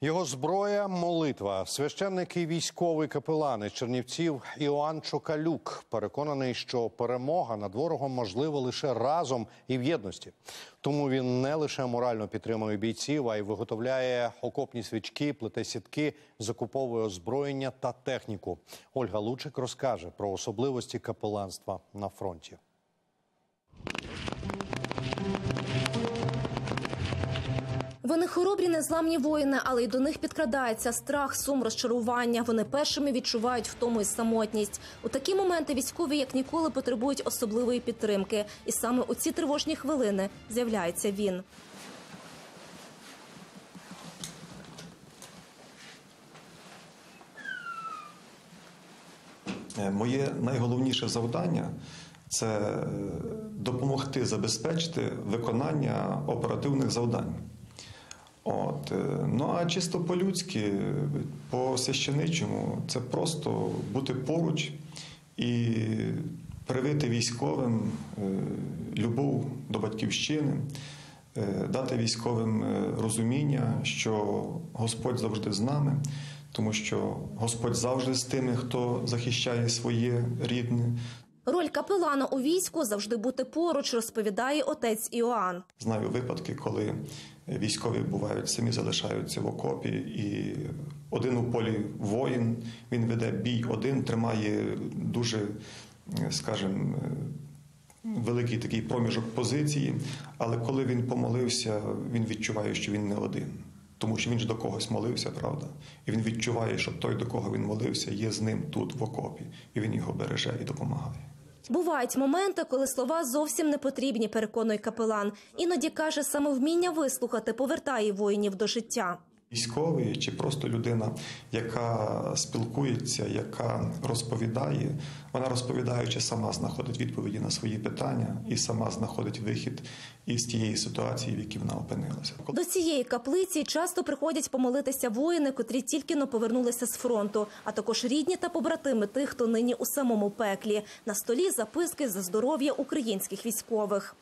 Його зброя – молитва. Священник і військовий капелан із Чернівців Іоанн Чокалюк переконаний, що перемога над ворогом можлива лише разом і в єдності. Тому він не лише морально підтримує бійців, а й виготовляє окопні свічки, плете сітки, закуповує озброєння та техніку. Ольга Лучик розкаже про особливості капеланства на фронті. Вони хоробрі, незламні воїни, але й до них підкрадається страх, сум, розчарування. Вони першими відчувають втому і самотність. У такі моменти військові як ніколи потребують особливої підтримки. І саме у ці тривожні хвилини з'являється він. Моє найголовніше завдання – це допомогти забезпечити виконання оперативних завдань. Ну а чисто по-людськи, по-священичому – це просто бути поруч і привити військовим любов до батьківщини, дати військовим розуміння, що Господь завжди з нами, тому що Господь завжди з тими, хто захищає своє рідне. Роль капелана у війську – завжди бути поруч, розповідає отець Іоанн. Знаю випадки, коли військові бувають, самі залишаються в окопі, і один у полі воїн, він веде бій один, тримає дуже, скажімо, великий такий проміжок позиції, але коли він помолився, він відчуває, що він не один. Тому що він ж до когось молився, правда? І він відчуває, що той, до кого він молився, є з ним тут, в окопі. І він його береже і допомагає. Бувають моменти, коли слова зовсім не потрібні, переконує капелан. Іноді, каже, саме вміння вислухати повертає воїнів до життя. Військовий чи просто людина, яка спілкується, яка розповідає, вона розповідаючи сама знаходить відповіді на свої питання і сама знаходить вихід із тієї ситуації, в якій вона опинилася. До цієї каплиці часто приходять помолитися воїни, котрі тільки-но повернулися з фронту, а також рідні та побратими тих, хто нині у самому пеклі. На столі записки за здоров'я українських військових.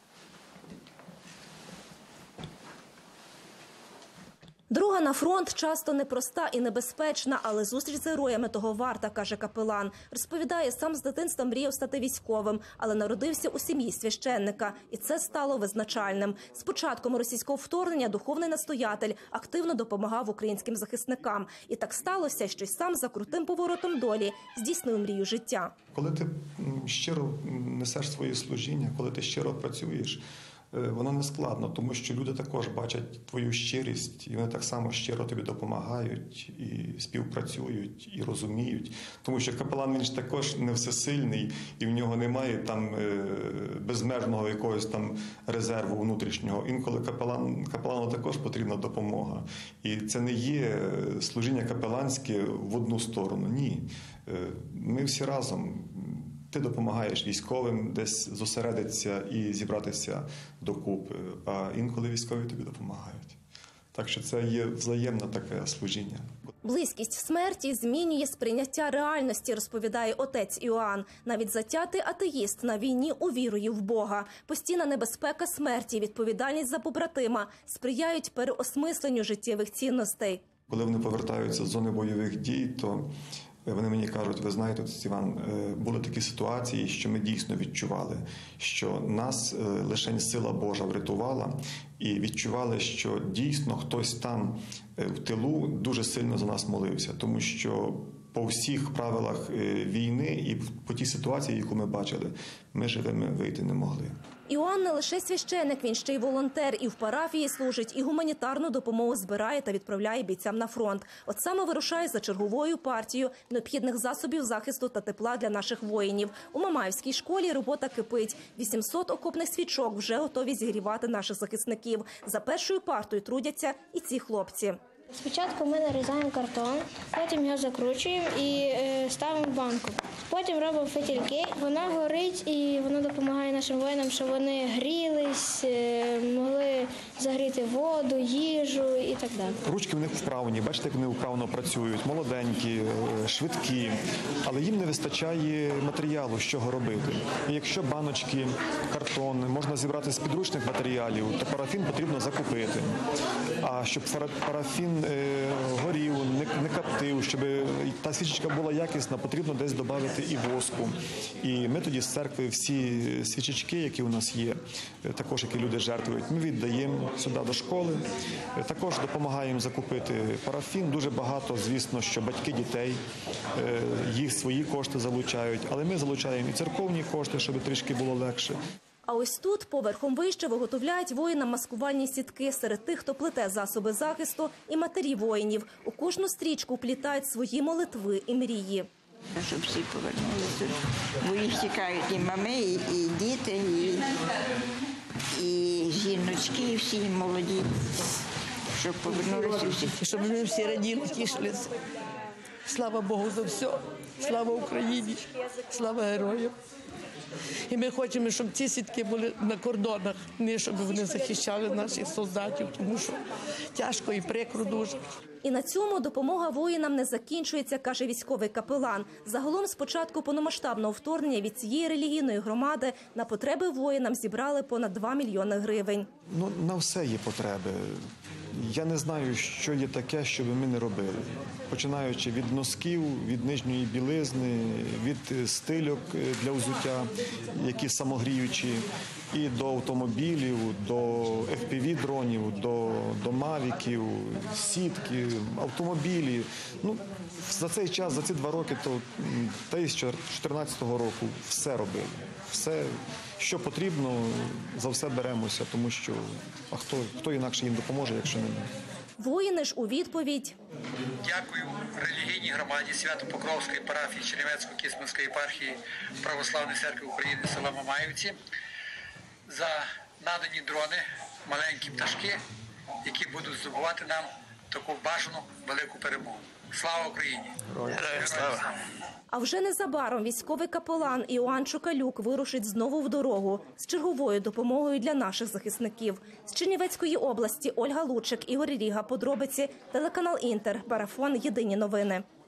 Дорога на фронт часто непроста і небезпечна, але зустріч з героями того варта, каже капелан. Розповідає, сам з дитинства мріяв стати військовим, але народився у сім'ї священника. І це стало визначальним. З початком російського вторгнення духовний настоятель активно допомагав українським захисникам. І так сталося, що й сам за крутим поворотом долі здійснив мрію життя. Коли ти щиро несеш своє служіння, коли ти щиро працюєш, воно не складно, тому що люди також бачать твою щирість, і вони так само щиро тобі допомагають, і співпрацюють, і розуміють. Тому що капелан, він ж також не всесильний, і в нього немає там безмежного якогось там резерву внутрішнього. Інколи капелану також потрібна допомога. І це не є служіння капеланське в одну сторону. Ні. Ми всі разом. Ти допомагаєш військовим десь зосередитися і зібратися докупи, а інколи військові тобі допомагають. Так що це є взаємне таке служіння. Близькість смерті змінює сприйняття реальності, розповідає отець Іоанн. Навіть затятий атеїст на війні увірує в Бога. Постійна небезпека смерті, відповідальність за побратима сприяють переосмисленню життєвих цінностей. Коли вони повертаються з зони бойових дій, то вони мені кажуть, ви знаєте, отець Іван, були такі ситуації, що ми дійсно відчували, що нас лише сила Божа врятувала, і відчували, що дійсно хтось там в тилу дуже сильно за нас молився, тому що по всіх правилах війни і по тій ситуації, яку ми бачили, ми живими вийти не могли. Іоанн не лише священик, він ще й волонтер. І в парафії служить, і гуманітарну допомогу збирає та відправляє бійцям на фронт. От саме вирушає за черговою партією необхідних засобів захисту та тепла для наших воїнів. У Мамаївській школі робота кипить. 800 окопних свічок вже готові зігрівати наших захисників. За першою партою трудяться і ці хлопці. Спочатку ми нарізаємо картон, потім його закручуємо і ставимо в банку. Потім робимо фитільки. Вона горить і вона допомагає нашим воїнам, щоб вони грілись, могли загріти воду, їжу і так далі. Ручки в них вправні, бачите, як вони вправно працюють, молоденькі, швидкі, але їм не вистачає матеріалу, з чого робити. І якщо баночки, картон можна зібрати з підручних матеріалів, то парафін потрібно закупити. А щоб парафін горів, не коптив, щоб та свічечка була якісна, потрібно десь додати і воску. І ми тоді з церкви всі свічечки, які у нас є, також які люди жертвують, ми віддаємо сюди до школи. Також допомагаємо закупити парафін. Дуже багато, звісно, що батьки дітей їх свої кошти залучають, але ми залучаємо і церковні кошти, щоб трішки було легше. А ось тут, поверхом вище, виготовляють воїнам маскувальні сітки. Серед тих, хто плете засоби захисту, і матері воїнів. У кожну стрічку вплітають свої молитви і мрії. Щоб всі повернулися, бо їх тікають і мами, і діти, і жіночки, і всі молоді, щоб повернулися всі. Щоб ми всі раділи, тішилися. Слава Богу за все, слава Україні, слава героям. І ми хочемо, щоб ці сітки були на кордонах, не щоб вони захищали наших солдатів, тому що тяжко і прикро дуже. І на цьому допомога воїнам не закінчується, каже військовий капелан. Загалом з початку повномасштабного вторгнення від цієї релігійної громади на потреби воїнам зібрали понад 2 мільйони гривень. На все є потреби. Я не знаю, що є таке, що би ми не робили. Починаючи від носків, від нижньої білизни, від стильок для взуття, які самогріючі, і до автомобілів, до FPV-дронів, до мавіків, сітки, автомобілі. За цей час, за ці 2 роки, та й з 2014 року все робили. Все, що потрібно, за все беремося, тому що хто інакше їм допоможе, якщо не ми. Воїни ж у відповідь. Дякую релігійній громаді Свято-Покровської парафії Чернівецької Кіцманської єпархії Православної церкви України села Мамаївці за надані дрони, маленькі пташки, які будуть здобувати нам таку бажану велику перемогу. Слава Україні! Героям слава! А вже незабаром військовий капелан Іоанн Чокалюк вирушить знову в дорогу з черговою допомогою для наших захисників. З Чернівецької області Ольга Лучик, Ігор Ріга. Подробиці. Телеканал Інтер. Марафон. Єдині новини.